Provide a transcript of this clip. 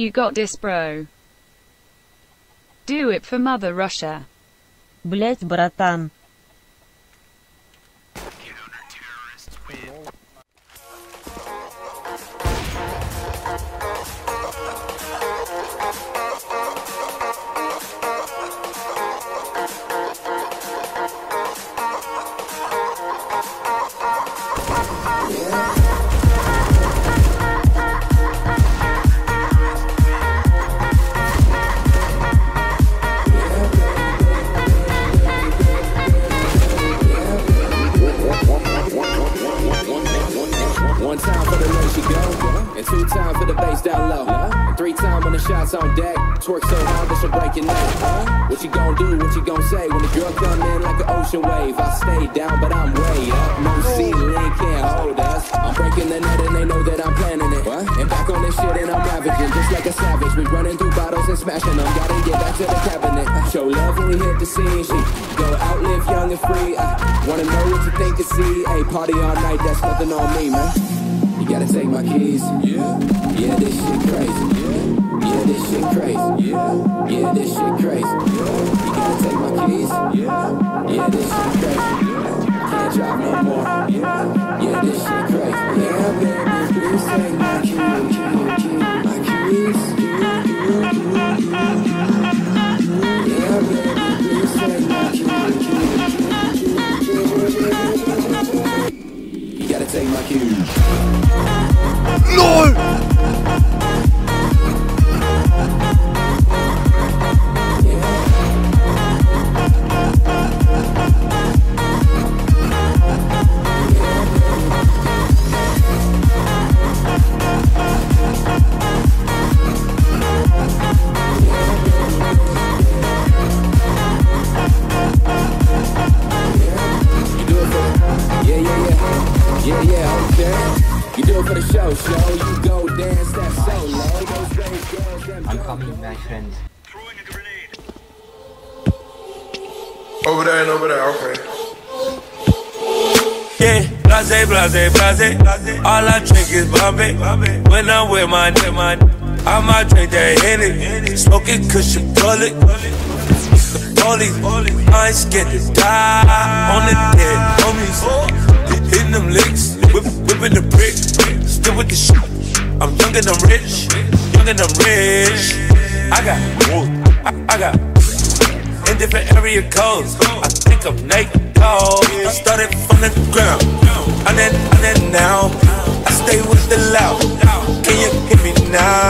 You got this, bro. Do it for Mother Russia. Блять, братан. One time for the way she go, and two times for the bass down low, and three times when the shots on deck. Twerk so hard that she'll break your neck. What you gon' do? What you gon' say when the girl come in like an ocean wave? I stay down, but I'm way up. No ceiling can't hold us. I'm breaking the net and they know that I'm planning it. And back on this shit and I'm ravaging, just like a savage. We running through bottles and smashing them. Gotta get back to the cabinet. Show love when we hit the scene. She go out, live young and free. Wanna know what you think and see? Hey, party all night, that's nothing on me, man. You gotta take my keys. Yeah, this shit crazy. Yeah, this shit crazy. Yeah, this shit crazy. You gotta take my keys. Yeah, this shit crazy. Can't drive no more. Yeah, this shit crazy. Yeah, baby, please take my keys. My keys. Yeah, baby, please take my keys. You gotta take my keys. LOL! You do it for the show. You go dance that solo. Those brave girls, them I'm coming, my friend. Over there and over there, okay. Yeah, blase, blase, blase. All I drink is Bombay. When I'm with my I might drink that Henny. Smoking cushion bullet. The police, I ain't scared to die. On the dead homies, hitting them licks, whipping the brick. Still with the shit. I'm young and I'm rich, young and I'm rich. I got in different area codes. I think I'm naked, dog. I started from the ground, and then now I stay with the loud. Can you hear me now?